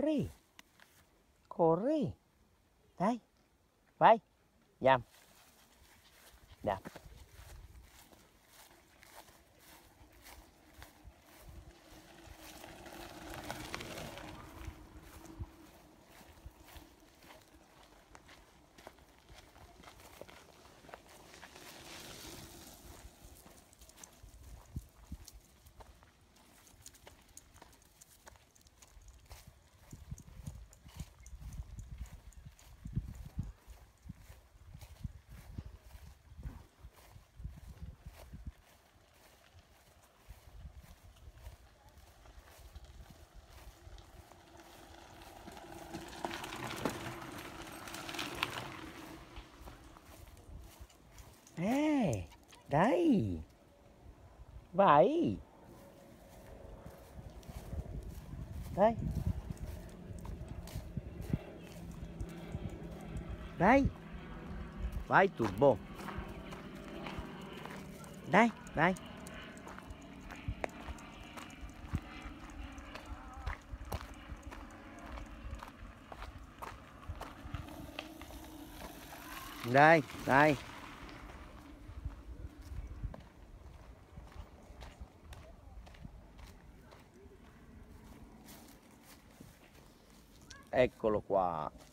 corri, corri, dai, vai, andiamo, andiamo. Dai, vai, dai, dai, vai Turbo, dai, vai. Đây, đây. Eccolo qua.